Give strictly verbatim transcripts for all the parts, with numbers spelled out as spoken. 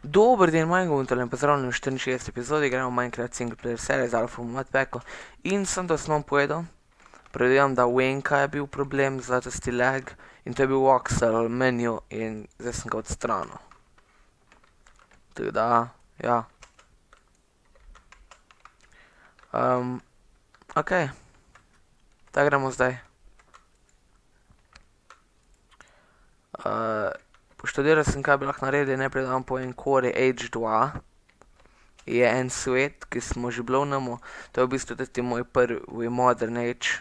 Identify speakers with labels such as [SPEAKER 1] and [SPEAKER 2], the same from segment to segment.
[SPEAKER 1] Dober dan, manj govorite, pozdravljeni v štiriinšestdeseti epizodi, gremo v Minecraft single player serije z Alpha Modpacko. In sem to osnovno povedal, predvidevam, da Wenka je bil problem za tisti lag in to je bil voxel menu in zdaj sem ga odstranil. Tako da, ja. Um, ok, da gremo zdaj. Uh, Poštudiral sem, kaj bi lahko naredil, najprej da vam povem Core H dva. Je en svet, ki smo že bili v njemu. To je v bistvu tudi moj prvi Modern Age.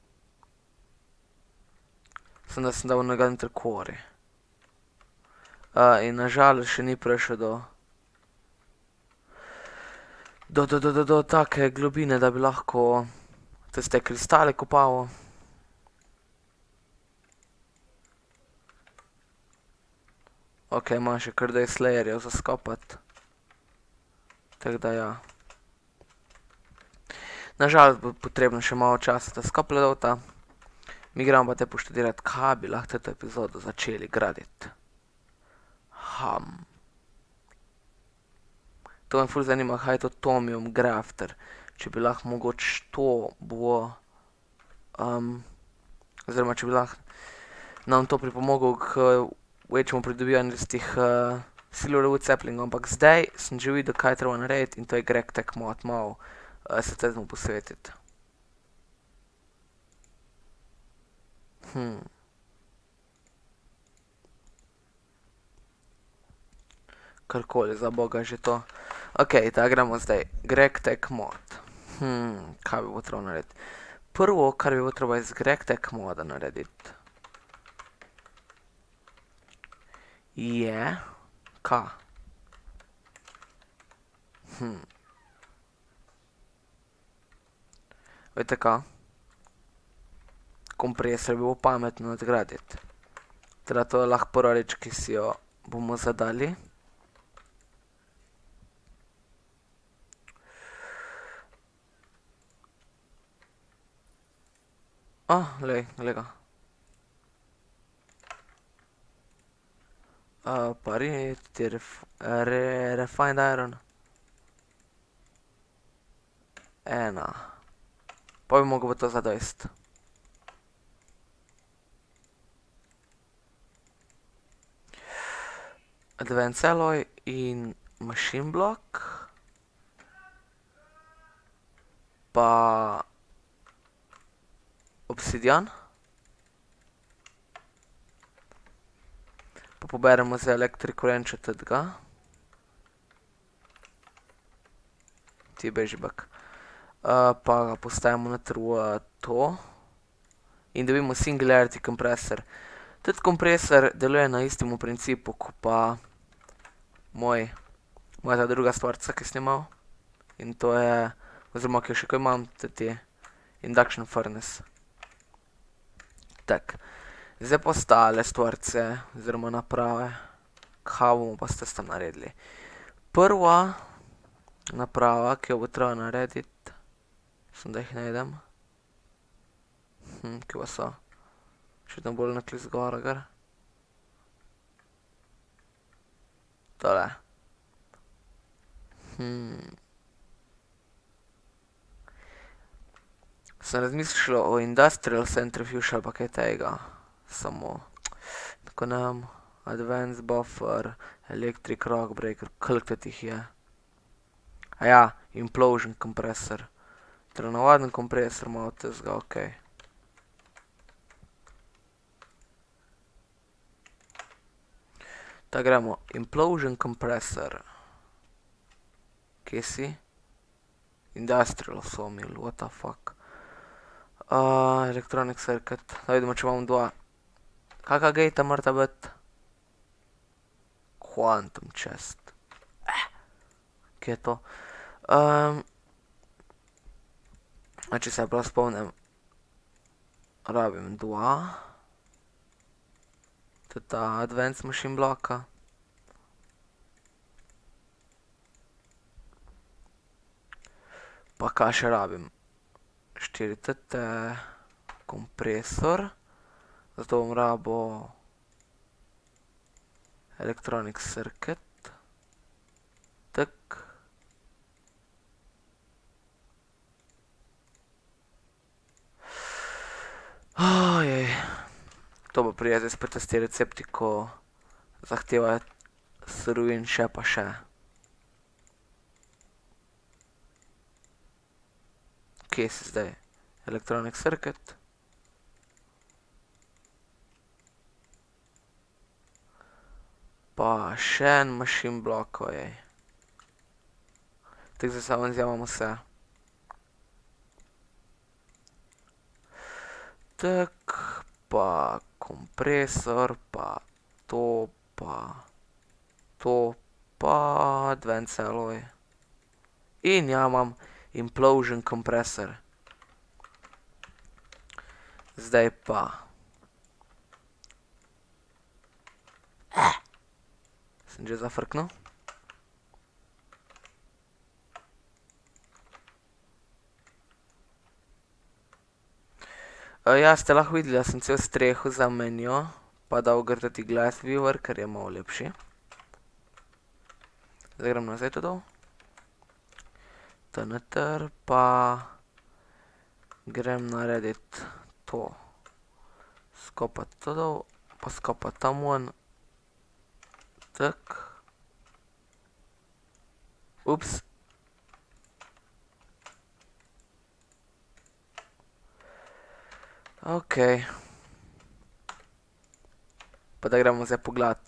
[SPEAKER 1] Sem da sem dal njega noter Core. Uh, in nažalost še ni prišel do do, do, do, do, do take globine, da bi lahko tiste kristale kopal. Ok, imam še kar daj slayerjev za skopati. Tako da ja. Nažalost bo potrebno še malo časa, da skople dota. Mi gremo pa te poštudirati, kaj bi lahko to epizodo začeli graditi. Ham. To me ful zanima, kaj je to Tomium Grafter. Če bi lahko mogoče to bo... Um, oziroma, če bi lahko nam to pripomogel k večjemu pridobivanju tistih uh, Silverwood saplingov, ampak zdaj sem že videl, kaj treba narediti in to je GregTech mod, malo uh, se tezmo posvetiti. Hmm. Karkoli, za boga že to. Ok, tako gremo zdaj. GregTech mod. Hmm, kaj bi bo treba narediti? Prvo, kar bi bo treba iz GregTech moda narediti, je... Ka? Hm. Vete ka? Kompresor bi bilo pametno nadgraditi. Teda to je lahko prva reč, ki si jo bomo zadali. Ah, glej, glej ga. Uh, Pariti, ref, re, refined iron. Ena. Pa bi mogel bo to zadost. Advanced alloy in machine block. Pa... obsidian. Pa poberemo za electric wrench tega. Ti beži bak. Uh, pa ga postavimo noter v to. In dobimo singularity kompresor. Tudi kompresor deluje na istem principu, kot pa moj, moja ta druga stvarca, ki sem imel. In to je, oziroma ki jo še ko imam, tudi je induction furnace. Tak. Zdaj pa ostale stvarce, oziroma naprave. Kaj bomo pa s tem naredili? Prva naprava, ki jo bo treba narediti, sem da jih najdem. Hm, kje pa so? Še tam bolj nekli zgora, gar. Tole. Hm. Sem razmišljal o industrial centrifuge ali pa kaj tega. Samo, tako nam, advanced buffer, electric rock breaker, koliko tih je. Aja, implosion kompresor. Teda navaden kompresor malo tezga, okej. Tako gremo, implosion kompresor. Kje si? Industrial sawmill, what the fuck. Uh, electronic circuit, da vidimo, če imamo dva. Kaka gate morata biti? Quantum chest. Eh, kje je to? Um, a če se prav spomnim, rabim dva. To je ta advanced machine blocka. Pa kaj še rabim? Štiri tete, kompresor, zato bom rabo electronic circuit, Tak. Ojej. To bo prijeti spet tisti recepti, ko zahtevajo surovin še pa še. Kje si zdaj? Electronic circuit. Pa še en machine block, ojej. Tak zdaj samo vzjamamo vse. Tak, pa kompresor, pa to, pa to, pa advanced alloy. In ja, imam implosion kompresor. Zdaj pa. Sem že zafrknil. Ja, ste lahko videli, da sem cel streho zamenjal, pa dal grtati glass viewer, ker je malo lepši. Zdaj grem nazaj to dol. To noter, pa grem narediti to. Skopati to dol, pa skopati tam ven. Tak. Ups. Okej. Pa da gremo zdaj pogledati,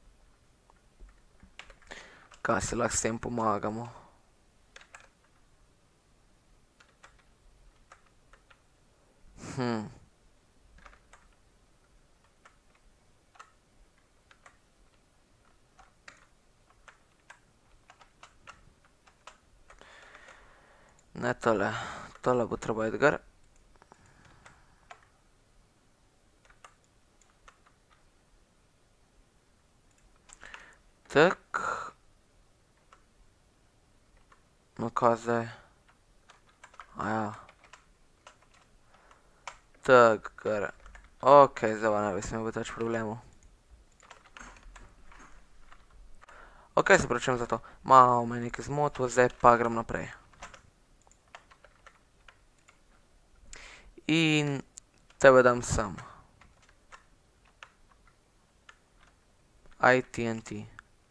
[SPEAKER 1] kaj si lahko s tem pomagamo. Hm. Ne tole, tole bo treba iti gor. Tak. No, kaj zdaj? Aja. Tak, gor. Okej, zdaj pa ne bi smel biti več problemov. Okej, se pravičujem za to. Malo me je nekaj zmotil, zdaj pa grem naprej. In tebe dam sem. I T N T.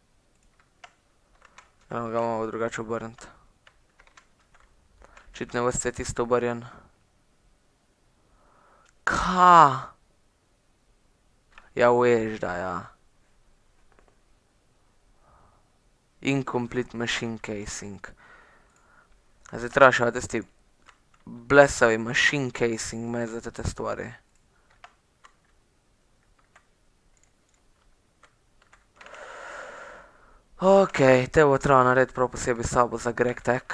[SPEAKER 1] Gremo ga malo drugače obrniti. Očitno je vse tisto obrjen. Ka? Ja, veš, da ja. Incomplete machine casing. Zdaj treba še tisti blesavi machine casing med za te stvari. Okej, te bo treba narediti prav posebej sobo za GregTech.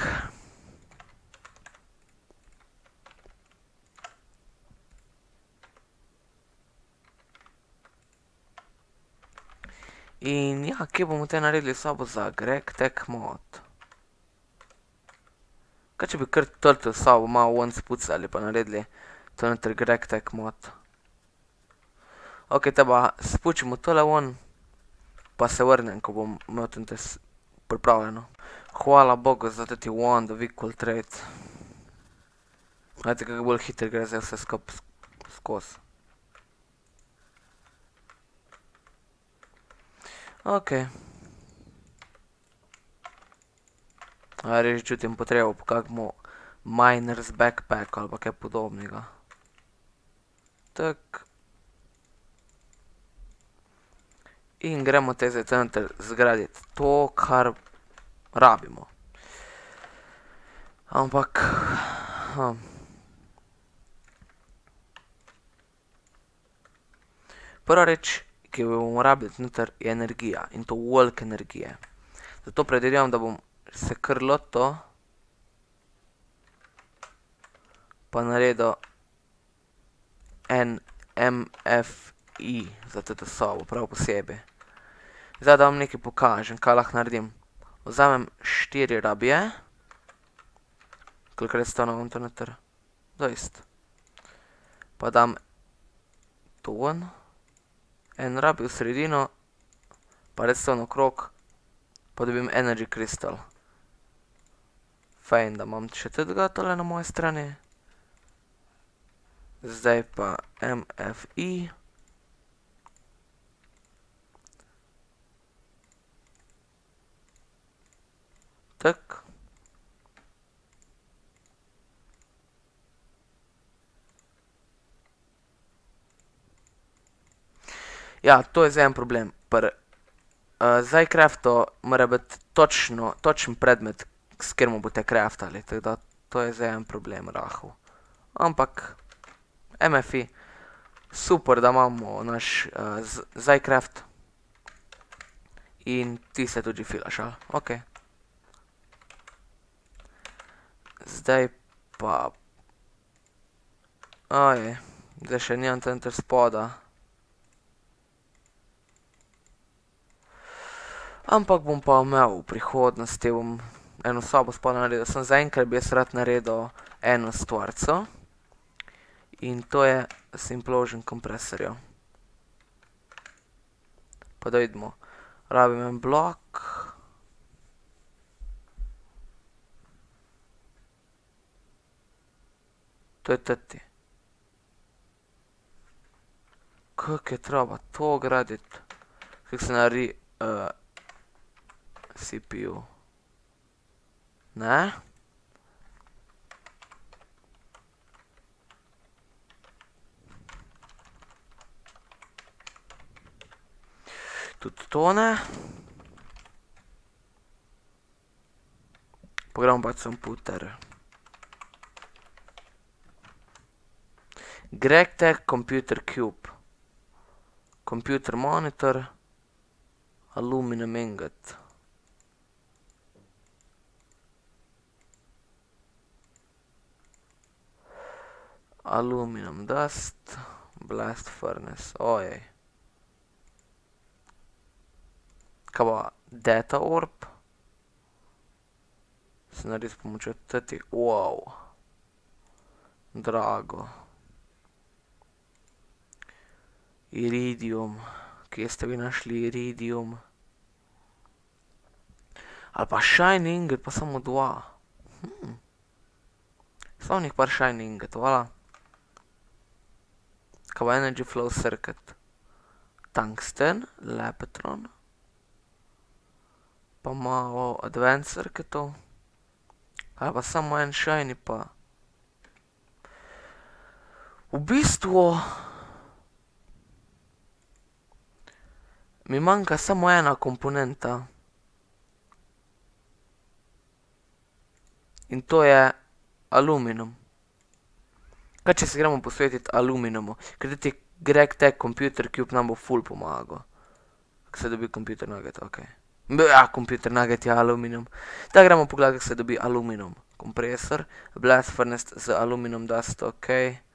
[SPEAKER 1] In ja, kje bomo te naredili sobo za GregTech mod? Kaj če bi kar turtle sobo malo ven spucali pa naredili to noter GregTech mod? Okej, te pa spučimo tole ven. Pa se vrnem, ko bom imel tam te pripravljeno. Hvala Bogu za teti wand of equal trade. Gledajte, kako bolj hitro gre zdaj vse skup skozi. Okej. A res čutim potrebo po kakmu miner's backpack ali pa kaj podobnega. Tak. In gremo te zdaj tam zgraditi to, kar rabimo. Ampak... Prva reč, ki jo bomo rabili noter, je energija. In to veliko energije. Zato predvidevam, da bom se kar lotil pa naredil en M F I za to sobo, prav posebej. Zdaj, da vam nekaj pokažem, kaj lahko naredim. Vzamem štiri rabije. Koliko res stane vam to noter? dvajset. Pa dam to ven. En rabi v sredino. Pa res stane okrog Pa dobim energy crystal. Fajn, da imam še tega tole na moje strani. Zdaj pa M F I. Tak. Ja, to je zdaj en problem. Pri zdaj crafto mora biti točno, točen predmet, s katerim boste craftali. Tako da to je zdaj en problem rahel. Ampak M F I, super, da imamo naš zdaj craft. In ti se tudi filaš, ali? Ok. Zdaj pa... Oj, zdaj še nimam center spoda. Ampak bom pa imel v prihodnosti, bom eno sobo spoda naredil. Sem zaenkrat bi jaz rad naredil eno stvarco. In to je Simplosion kompresorjo. Pa da vidimo. Rabim en blok. To je teti. Kako je treba to graditi? Kako se naredi C P U? Ne? Tudi to ne. Pogramo pa computer. GregTech Computer Cube. Computer monitor. Aluminum ingot. Aluminum dust. Blast furnace. Ojej. Kaj bo? Data orb. Se naredi s pomočjo teti. Wow. Drago. Iridium. Kje ste vi našli iridium? Ali pa shiny ingot, pa samo dva. Hmm. Samo nek par shiny ingot, vala. Kaj bo energy flow circuit? Tungsten, lepetron. Pa malo advanced circuitov. Ali pa samo en shiny pa. V bistvu mi manjka samo ena komponenta. In to je aluminum. Kaj če se gremo posvetiti aluminiumu? Ker ti GregTech Computer Cube nam bo ful pomagal. Kako se dobi computer nugget, ok. Ja, computer nugget je aluminum. Da gremo pogledati, kako se dobi aluminum. Kompresor, blast furnace z aluminum dust, ok.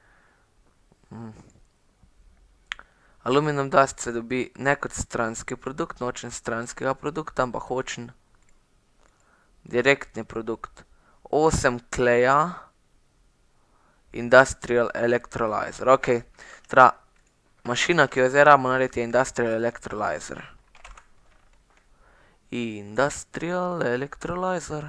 [SPEAKER 1] Aluminum dust se dobi ne kot stranski produkt, nočem stranskega produkta, ampak hočem direktni produkt. osem kleja, industrial electrolyzer, ok. Teda, mašina, ki jo zdaj rabimo narediti, je industrial electrolyzer. Industrial electrolyzer.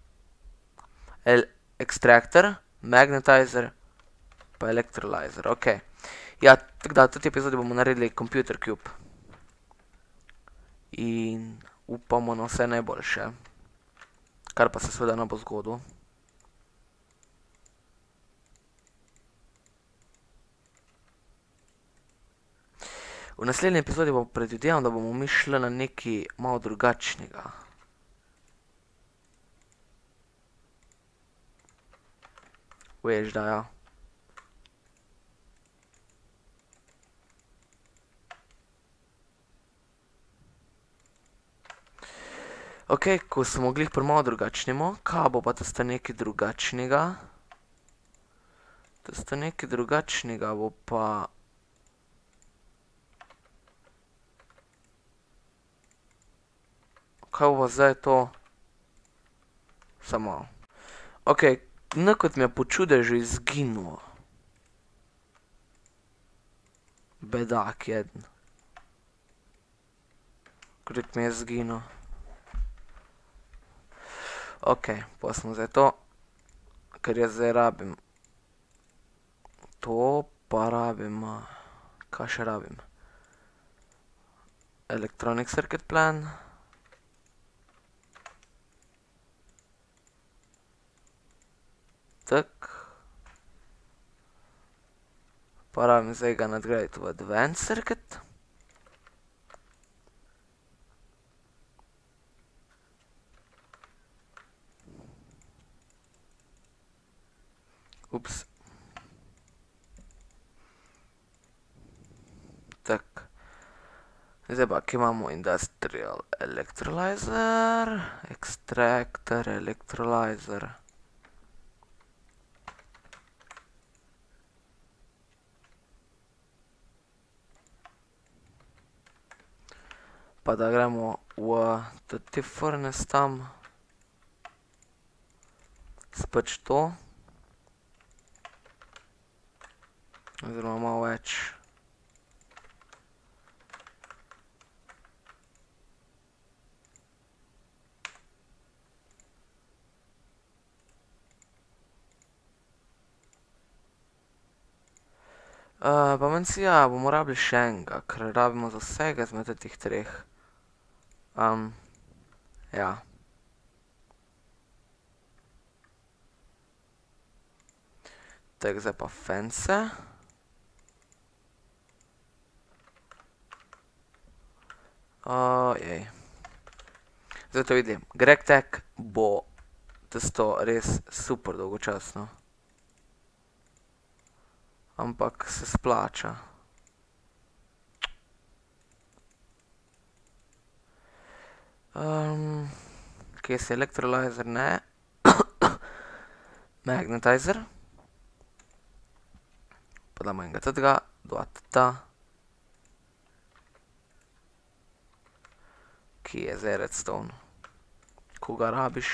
[SPEAKER 1] Extractor, magnetizer, pa electrolyzer, ok. Ja, tako da, v tej epizodi bomo naredili computer cube. In upamo na vse najboljše. Kar pa se seveda ne bo zgodilo. V naslednji epizodi bo predvidevam, da bomo mi šli na nekaj malo drugačnega. Veš, da ja. Ok, ko smo glih pri malo drugačnemu, kaj bo pa to sta nekaj drugačnega? To sta nekaj drugačnega bo pa... Kaj bo zdaj to? Samo. Ok, nekot mi je po čudežu izginilo. Bedak jeden. Koliko mi je izginil. Ok, pa smo zdaj to, ker jaz zdaj rabim to, pa rabim, kaj še rabim? Electronic circuit plan. Tak. Pa rabim zdaj ga nadgraditi v advanced circuit. Ups. Tak. Zdaj pa, ki imamo industrial electrolyzer, extractor, electrolyzer. Pa da gremo v tudi furnace tam. Speč to. Oziroma malo več. Pa meni si ja, bomo rabili še enega, ker rabimo za vsega izmed teh treh. Ja. Tak, zdaj pa fence. Ojej. Zdaj to vidim. GregTech bo tisto res super dolgočasno. Ampak se splača. Kje se electrolyzer, ne. Magnetizer. Pa damo enega tega, dva tega. Kje je zdaj redstone? Ko ga rabiš?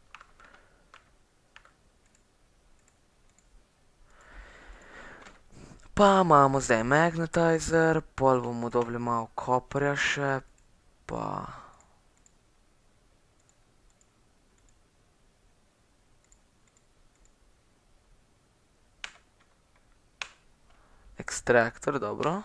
[SPEAKER 1] Pa imamo zdaj magnetizer, pol bomo dobili malo koperja še, pa... Extractor, dobro.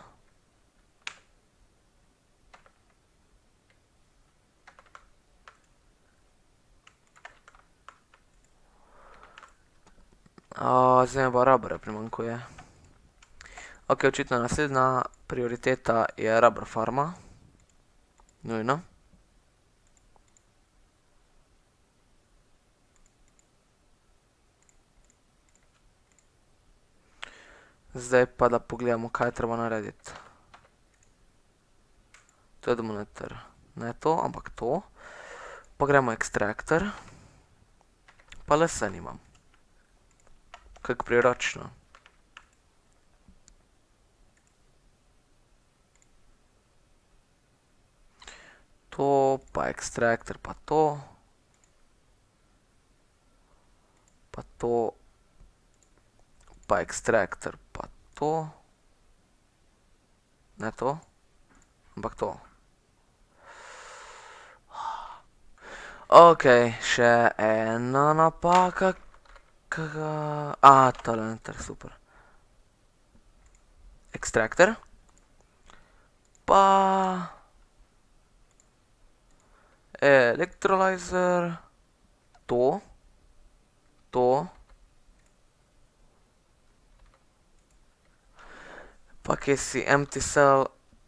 [SPEAKER 1] Zdaj mi pa rubberja primanjkuje. Ok, očitno naslednja prioriteta je rubber farma. Nujno. Zdaj pa da pogledamo, kaj je treba narediti. To je demonetar. Ne to, ampak to. Pa gremo extractor. Pa lesen imam. Kako priročno. To, pa extractor, pa to. Pa to. Pa extractor, pa to. Ne to. Ampak to. Ok, še ena napaka. A, tole noter, super. Extractor. Pa... electrolyzer. To. To. Pa kje si empty cell.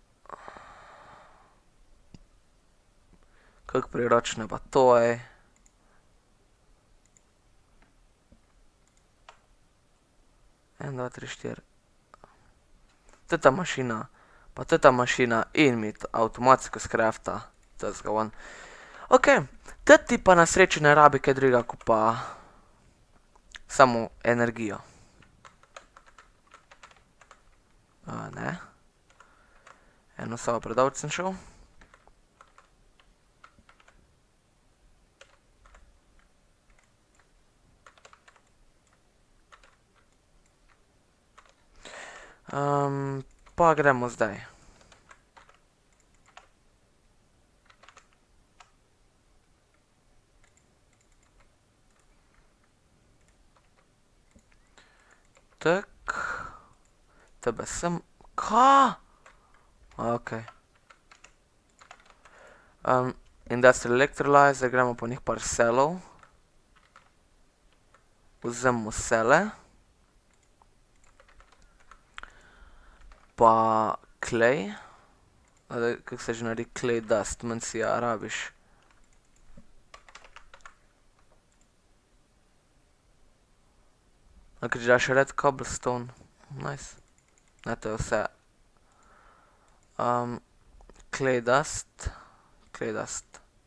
[SPEAKER 1] Kako priročno pa to, ej. En, dva, tri, štiri. Teta mašina. Pa teta mašina in mi avtomatsko skrafta. Tezga ven. Ok, teti pa na srečo ne rabi kaj drugega kot pa samo energijo. Ne. Eno sobo predolgo sem šel. Pa gremo zdaj. Tak. Tebe sem... Ka? Ok. Um, Industrial Electrolyzer, gremo po njih par selov. Vzemimo sele. Pa clay. Kako se že naredi clay dust, manj si ja rabiš. Ok, že daš red cobblestone. Nice. Ne, to je vse. Um, clay dust. Clay dust.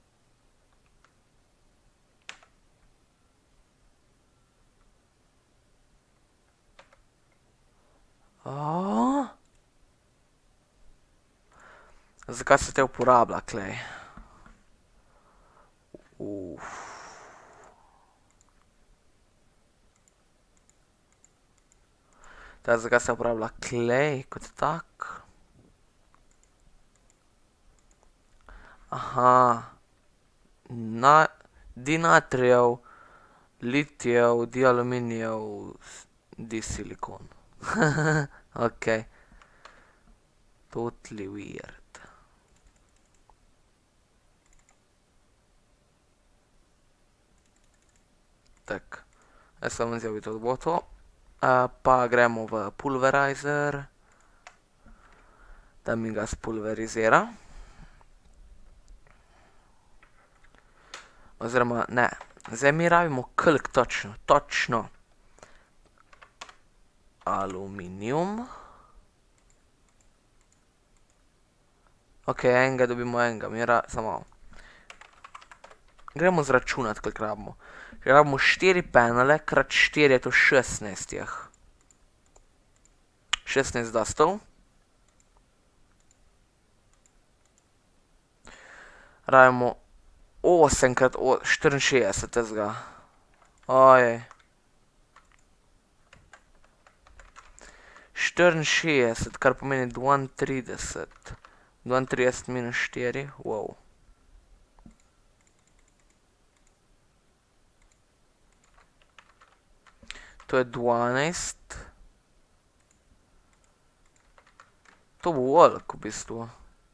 [SPEAKER 1] Oooo. Zakaj se te uporablja clay? Uff. Zdaj, zakaj se uporablja clay kot tak? Aha. Na, dinatrijev, litijev, dialuminijev, disilikon. Ok. Totally weird. Tak. Jaz sem vzel bi to bo to. Uh, pa gremo v pulverizer. Da mi ga spulverizira. Oziroma, ne. Zdaj mi rabimo koliko točno? Točno. Aluminium. Ok, enega dobimo enega. Mi ra... samo. Gremo zračunati, koliko rabimo. Rabimo štiri panele, krat štiri je to šestnajst jih. šestnajst dustov. Rabimo osem krat štiriinšestdeset tezga. Ojej. štiriinšestdeset, kar pomeni dvaintrideset. dvaintrideset minus štiri, wow. To je dvanajst. To bo veliko v bistvu.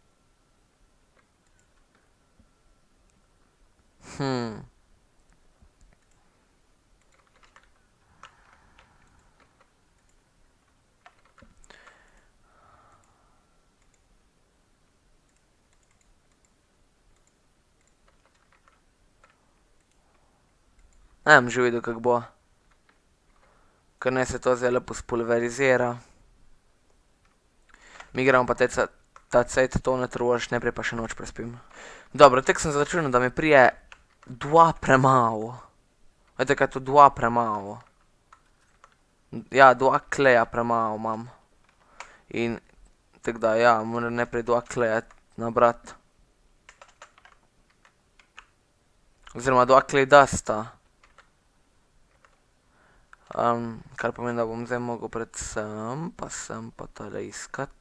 [SPEAKER 1] Hm. Ne bom že videl, kako bo. Ker ne se to zdaj lepo spulverizira. Mi gremo pa ta cajt to natruvaš, najprej pa še noč prespim. Dobro, tek sem začunil, da mi prije dva premalo. Vete, kaj je to dva premalo? Ja, dva kleja premalo imam. In, tako da, ja, moram najprej dva kleja nabrati. Oziroma dva clay dusta. Um, kar pomeni, da bom zdaj mogel predvsem, pa sem pa tale iskat.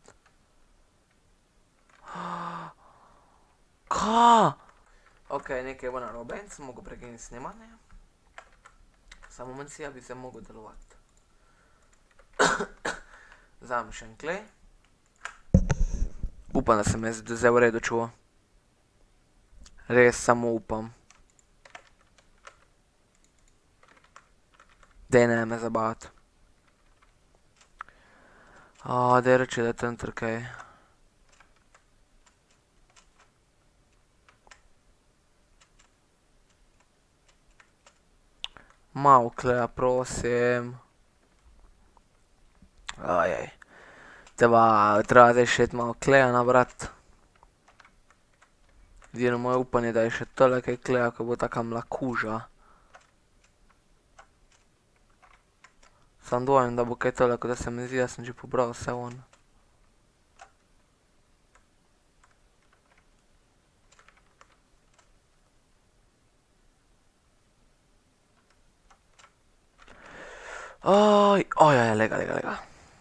[SPEAKER 1] Ka? Ok, nekaj bo narobe in sem mogel prekiniti snemanje. Samo manj si, ja bi se mogel delovati. Vzamem še en clay. Upam, da se me zdaj v redu čuva. Res samo upam. Dej ne me zabavati. O, dej reči, da je tam trkaj. Malo kleja, prosim. Ojej. Treba, treba zdaj še malo kleja nabrati. Edino moje upanje, da je še tole kaj kleja, ko bo taka mlakuža. Sam dvojim, da bo kaj tole, ko da se mi zdi, da sem že pobral vse on. Oj, ojoj, lega, lega, lega.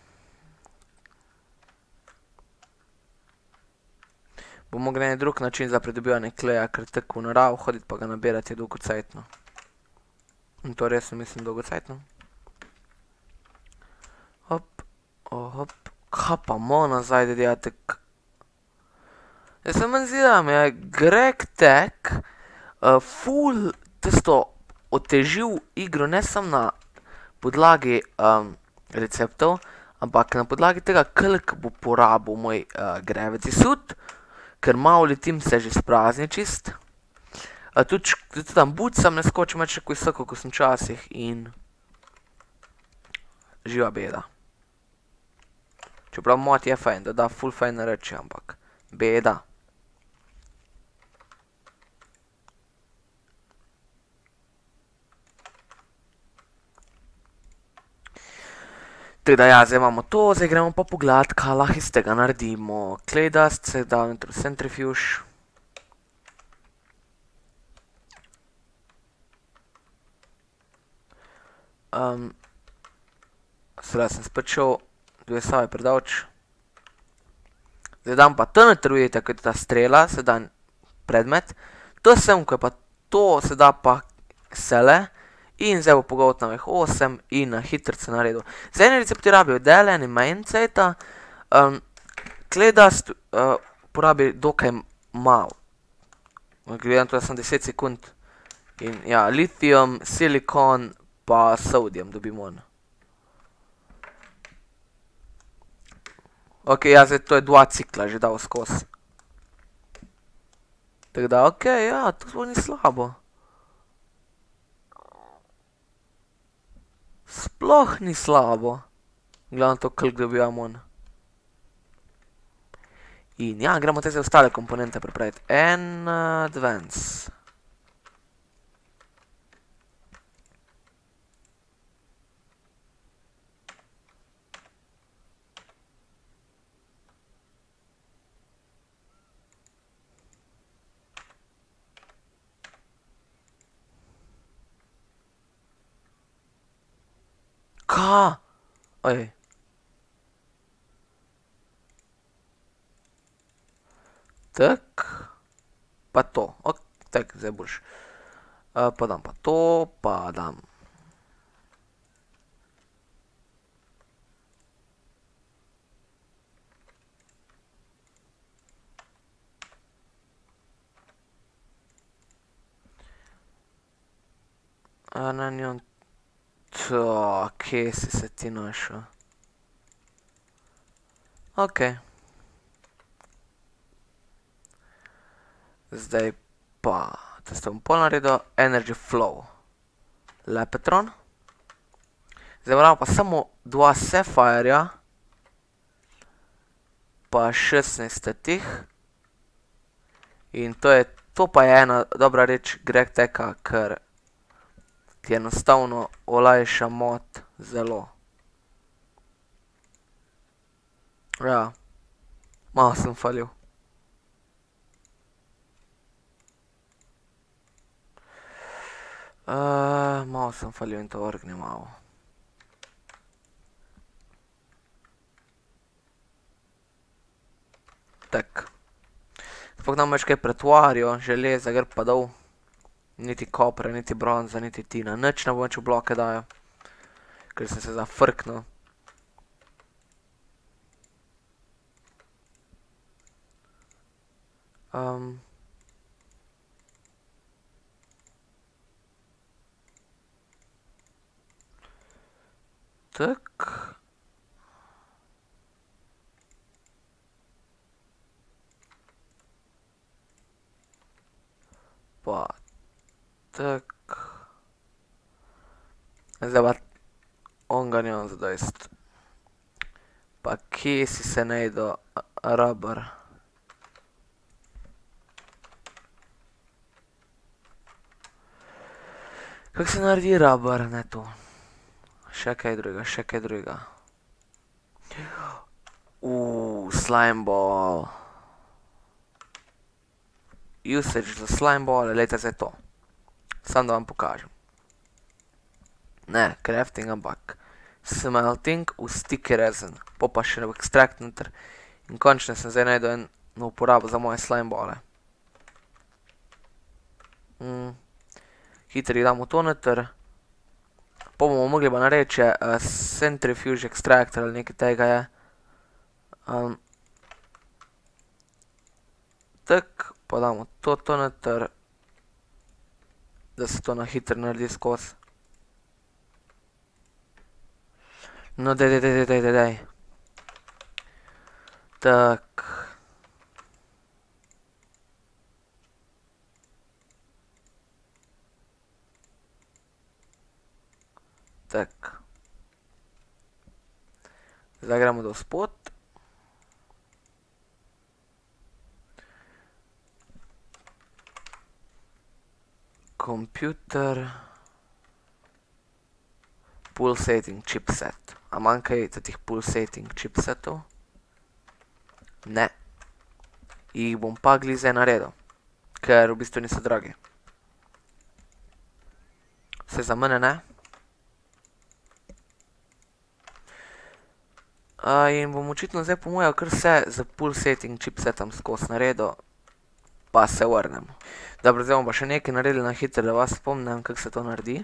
[SPEAKER 1] Bom mogel na drug način za pridobivanje kleja, ker tako v narav hoditi pa ga nabirati je dolgocajtno. In to res mislim dolgocajtno. Hop, oh, hop. Kaj pa mo nazaj, da delate k... Jaz se meni zdi, da mi je GregTech uh, ful tisto otežil igro, ne samo na podlagi um, receptov, ampak na podlagi tega, koliko bo porabil moj uh, Gravity Suit, ker malo letim se že sprazni čist. Uh, tudi, tudi tam bucam ne skočim več tako visoko, kot sem časih in živa beda. Čeprav mod je fajn, da da ful fajn reči, ampak beda. Tako da ja, zdaj imamo to, zdaj gremo pa pogledat, kaj lahko iz tega naredimo. Clay dust se da v centrifuge. Um, Sedaj sem spet šel dve save predavč. Zdaj dam pa to noter, vidite, kot je ta strela, se da predmet. To sem, ko je pa to, se da pa sele. In zdaj bo pogovot na meh osem in na hitrce naredil. Zdaj eni recepti rabijo dele, eni manj cajta. Um, Clay dust uh, porabi dokaj malo. Gledam to, da sem deset sekund. In ja, lithium, silikon pa sodium dobimo on. Ok, ja, zdaj to je dva cikla že dal skozi. Tako da, ok, ja, to bo ni slabo. Sploh ni slabo. Gledam to, koliko dobijamo on. In ja, gremo te zdaj ostale komponente pripraviti. En advance. Ka? Oj. Tak. Pa to. Ok, tak, zdaj boš. Uh, pa dam pa to, pa dam. A na njom. To, kje si se ti našel? Ok. Zdaj pa, da ste bom pol naredil, Energy Flow. Lepetron. Zdaj moramo pa samo dva Saphirja. Pa šestnajst tih. In to je, to pa je ena dobra reč GregTecha, ker ti enostavno olajša mod zelo. Ja, malo sem falil. Uh, malo sem falil in to vrgni malo. Tak. Sploh nam več kaj pretvarjo, železa, gr pa dol. Niti kopre, niti bronza, niti tina. Nič ne bo več v bloke dajo. Ker sem se zafrknil. Um. Tak. Pa. Tak. Zdaj pa onga njom zadajst. Pa kje si se najdo rubber? Kako se naredi rubber, ne to? Še kaj drugega, še kaj drugega. Uuu, slime ball. Usage za slime ball, lejte zdaj to. Sam da vam pokažem. Ne, crafting, ampak smelting v sticky resin. Po pa še v extract noter. In končno sem zdaj najdel eno uporabo za moje slime balle. Mm. Hitri damo to noter. Pa bomo mogli pa narediti še uh, centrifuge extractor ali nekaj tega je. Um, tak, pa damo to, to noter, da se to na hitro naredi skozi. No, dej, dej, dej, dej, dej, dej. Tak. Tak. Zdaj gremo do spod. Computer. Pulsating chipset. A manjkaj tih pulsating chipsetov? Ne. Jih bom pa glize naredil. Ker v bistvu niso dragi. Vse za mene ne. Uh, in bom očitno zdaj pomojal kar vse z pulsating chipsetom skozi naredil, pa se vrnem. Dobro, zdaj bomo pa še nekaj naredili na hitro, da vas spomnim, kako se to naredi.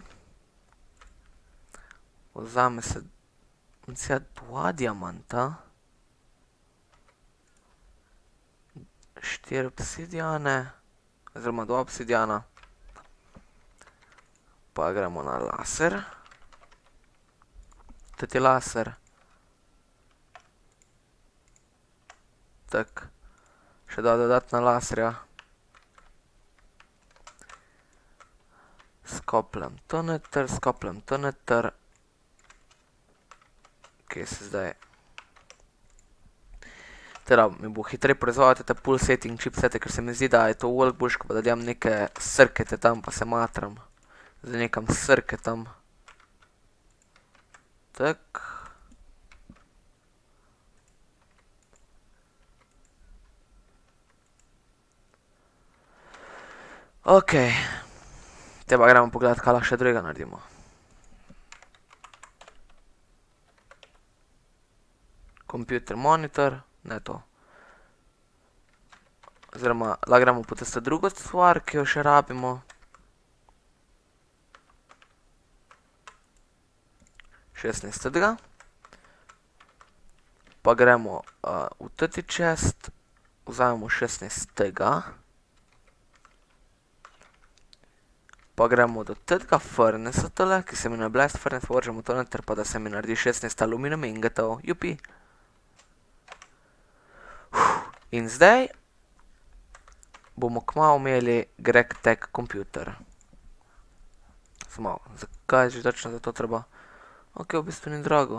[SPEAKER 1] Vzame se misija dva diamanta, štiri obsidiane, oziroma dva obsidiana, pa gremo na laser. Tati laser. Tak, še da dodatna laserja. Skopljem to noter, skopljem to noter. Kje se zdaj? Teda mi bo hitreje proizvajati te pulsating chipsete, ker se mi zdi, da je to veliko boljše, pa da delam neke srkete tam, pa se matram. Zdaj nekam srketam. Tak. Okej. Te pa gremo pogledati, kaj lahko še drugega naredimo. Computer monitor, ne to. Oziroma, lahko gremo po tisto drugo stvar, ki jo še rabimo. šestnajstega. Pa gremo uh, v tati chest, vzajemo šestnajstega. Pa gremo do tega furnace tole, ki se mi na blast furnace, povržemo to noter, pa da se mi naredi šestnajst aluminum ingetov. Jupi. In zdaj bomo kmalu imeli GregTech computer. Samo, zakaj že točno za to treba? Ok, v bistvu ni drago.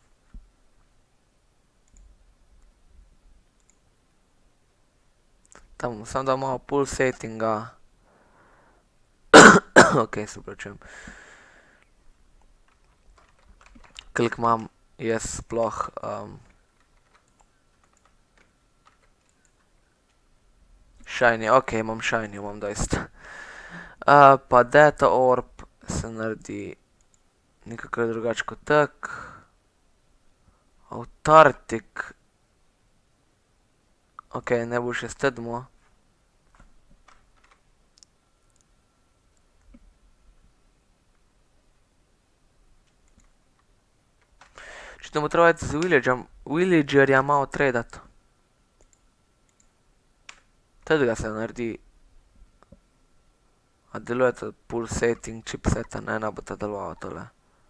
[SPEAKER 1] Tam bomo samo dal malo pulsatinga. Ok, se pravičujem. Koliko imam jaz sploh... Shiny, ok, imam shiny, imam dosti. Pa data orb se naredi nekako drugače kot tak. Autartic. Ok, ne bo še stedmo. Če ne bo treba z villagerja malo tradati. Tega se naredi. A deluje to pulsating chipseta, ne, ne bo ta delovalo tole.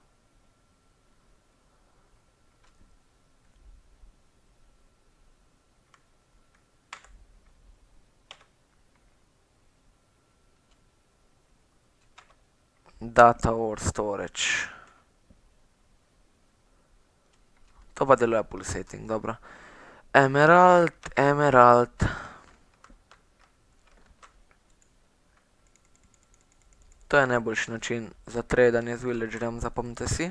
[SPEAKER 1] Data or storage. To pa deluje pulsating, dobro. Emerald, emerald. To je najboljši način za tradanje z villagerjem, zapomnite si.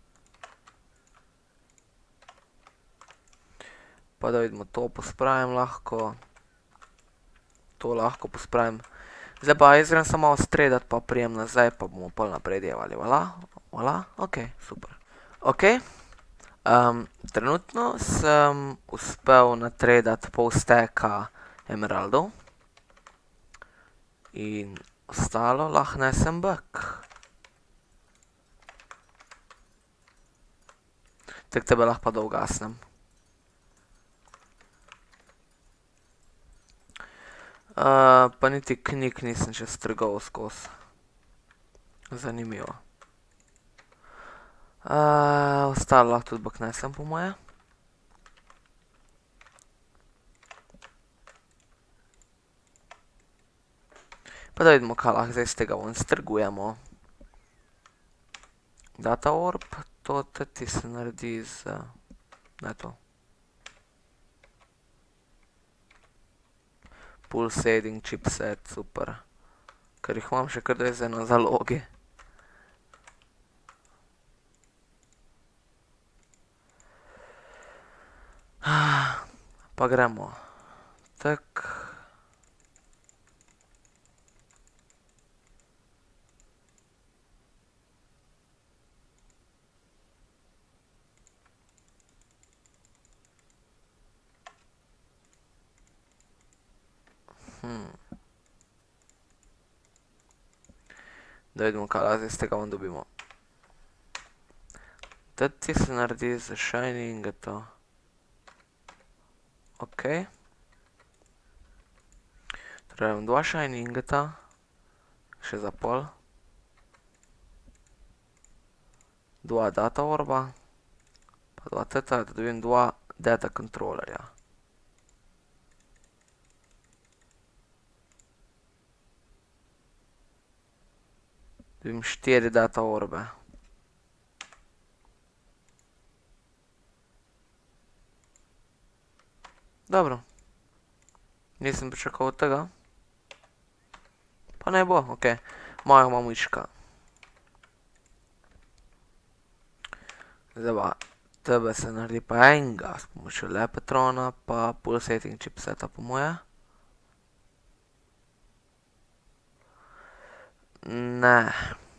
[SPEAKER 1] Pa da vidimo, to pospravim lahko. To lahko pospravim. Zdaj pa jaz grem samo malo stradat, pa prijem nazaj, pa bomo pol naprej delali. Vala, vala, ok, super. Ok, trenutno sem uspel natradat pol steka emeraldov. In ostalo lahko nesem bak. Tako tebe lahko pa da ugasnem. Uh, pa niti knjig nisem še strgal skozi. Zanimivo. Uh, ostalo lahko tudi baknesem po moje. Pa da vidimo, kaj lahko zdaj z tega ven strgujemo. Data orb, to ti se naredi z... Ne to. Pulsating chipset, super. Ker jih imam še kar dvajset na zalogi. Pa gremo. Tak. Hmm. Da vidimo, kaj lahko z tega ven dobimo. Da ti se naredi z shiny ingoto. Ok. Torej imam dva shiny ingota. Še za pol. Dva data orba. Pa dva teta, da dobim dva data controllerja. Dobim štiri data orbe. Dobro. Nisem pričakoval tega. Pa ne bo, okej. Moja ima miška. Zdaj pa tebe se naredi pa enega s pomočjo lepetrona pa pulsating chipseta po moje. Ne.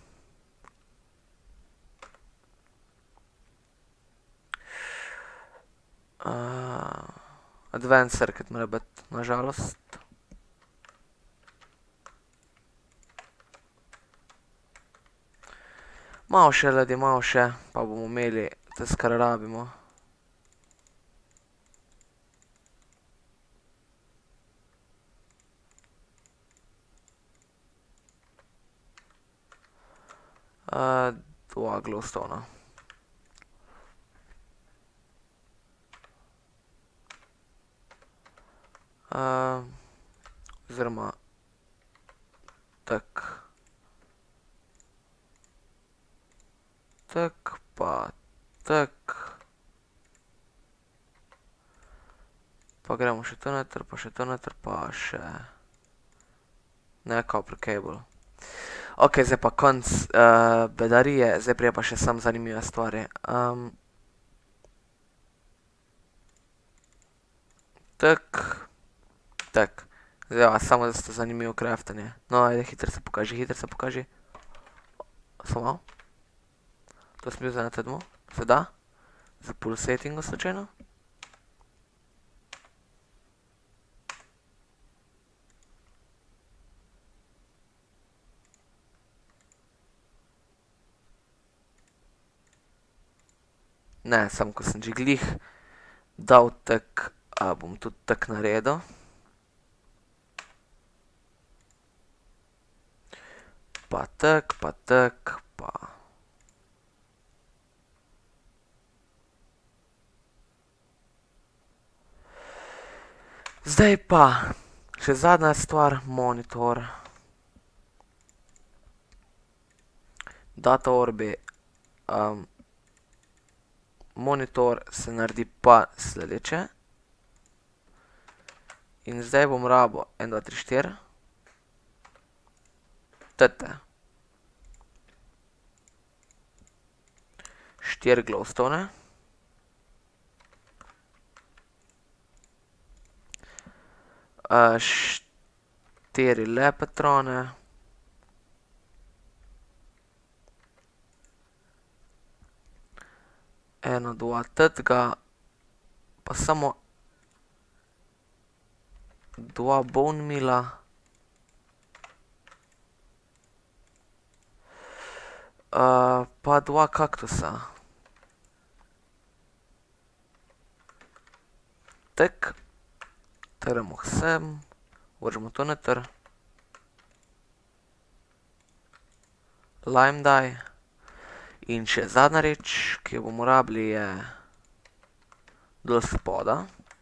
[SPEAKER 1] Advanced circuit mora biti, nažalost. Malo še, ljudi, malo še, pa bomo imeli tisto, kar rabimo. Dva glowstona. Oziroma tak. Tak, pa tak. Pa gremo še to noter, pa še to noter, pa še... Ne, copper cable. Ok, zdaj pa konc bedarije, zdaj prije pa še sam zanimive stvari. Tak. Tak. Zdaj pa samo za zanimivo craftanje. No, ajde, hitro se pokaži, hitro se pokaži. Samo malo. To sem bil zdaj na tedmu. Se da? Za pulsatingu slučajno. Ne, samo ko sem že glih dal tak, bom tudi tak naredil. Pa tak, pa tak, pa... Zdaj pa, še zadnja stvar, monitor. Data orbi. Monitor se naredi pa sledeče. In zdaj bom rabo en, dva, tri, štiri. Tete. Štiri glowstone. Štiri lepetrone. Eno, dva tetega. Pa samo dva bone meala. Pa dva kaktusa. Tak. Tremo sem. Vržemo to noter. Lime dye. In še zadnja reč, ki jo bomo rabili, je dol spoda.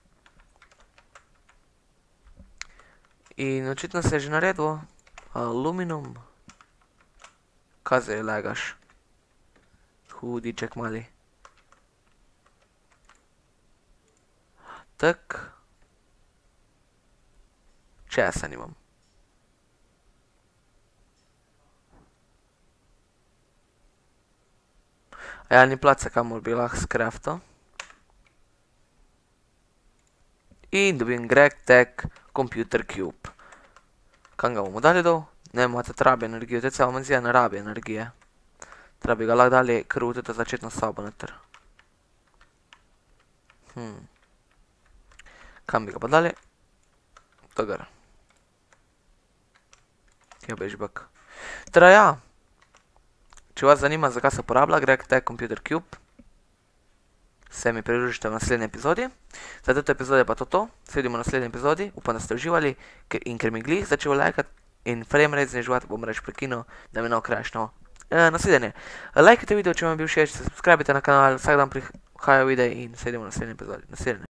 [SPEAKER 1] In očitno se je že naredil aluminum. Kaj zdaj legaš? Hudiček mali. Tak. Česa nimam. A ja, ni place, kamor bi lahko skraftal. In dobim GregTech Computer Cube. Kam ga bomo dali dol? Ne, imate trabi energijo, te celo menzija ne rabi energije. Treba bi ga lahko dali kar v to začetno sobo noter. Hm. Kam bi ga pa dali? Togor. Ja, beži bak. Teda ja. Če vas zanima, zakaj se uporablja GregTech Computer Cube, se mi pridružite v naslednji epizodi. Za to epizode je pa to to. Se vidimo v naslednji epizodi. Upam, da ste uživali. In ker mi glih začel lajkati in frame rate zniževati, bom reč prekinil, da mi ne okrašno. E, naslednje. Lajkajte video, če vam je bil všeč, se subscribite na kanal, vsak dan prihajajo videi in se vidimo v naslednji epizodi. Naslednje.